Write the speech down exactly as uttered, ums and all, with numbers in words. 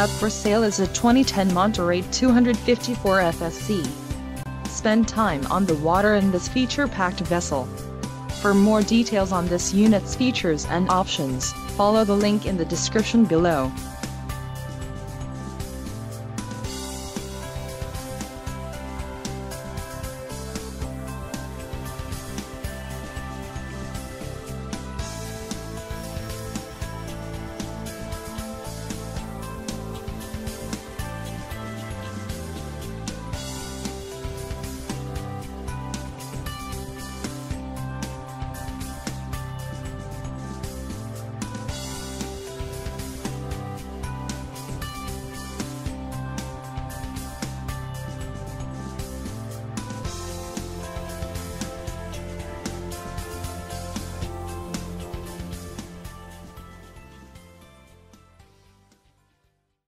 Up for sale is a twenty ten Monterey two fifty-four F S C. Spend time on the water in this feature-packed vessel. For more details on this unit's features and options, follow the link in the description below.